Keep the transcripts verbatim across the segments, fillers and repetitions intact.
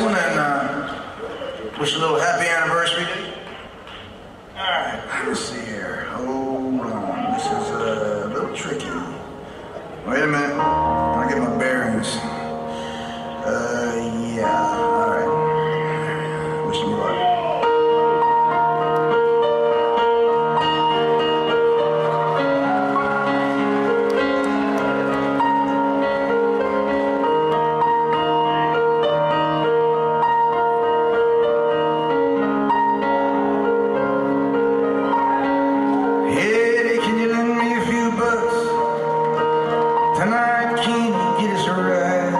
tune and uh, wish a little happy anniversary day. All right, let's see here. Hold on. This is uh, a little tricky. Wait a minute. I get my bearings. Uh, yeah. All right. Wish me luck. Tonight, can you get us a ride?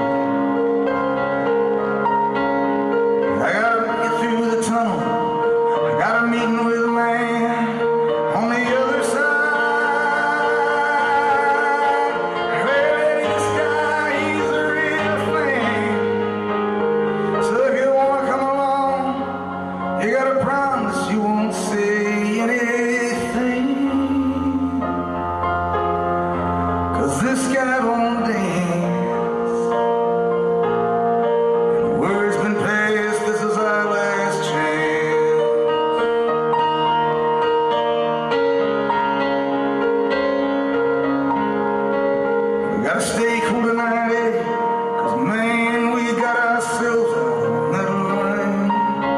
I gotta get through the tunnel. I got a meeting with a man on the other side. Hey, this guy, he's a real fan. So if you wanna come along, you gotta promise you won't say anything. This guy won't dance, and the word's been passed, this is our last chance. We gotta stay cool tonight, eh? Cause man, we got ourselves a metal ring.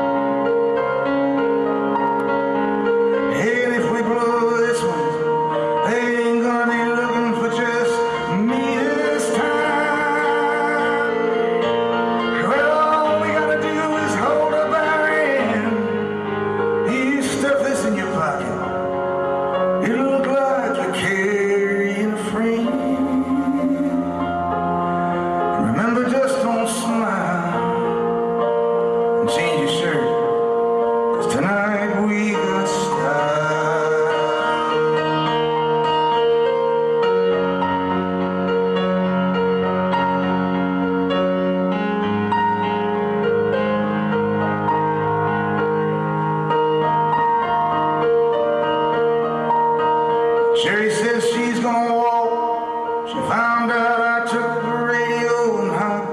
Hey, and if we blow this one, they ain't gonna be looking for just me this time. Well, all we gotta do is hold up our hand. You stuff this in your pocket, it'll look like you're carrying a friend. And remember, just don't smile and change your shirt, cause tonight we got style. Sherry says she's gonna walk. She found out I took the radio and how I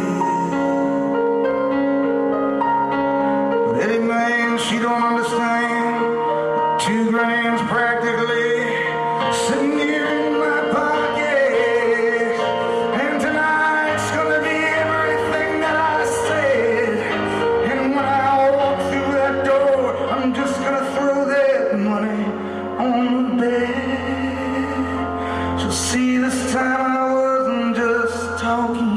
did. But Eddie, man, she don't understand. Two grand's practically sitting here in my pocket. And tonight's gonna be everything that I said. And when I walk through that door, I'm just gonna throw that money on the bed. She'll see this time I wasn't just talking.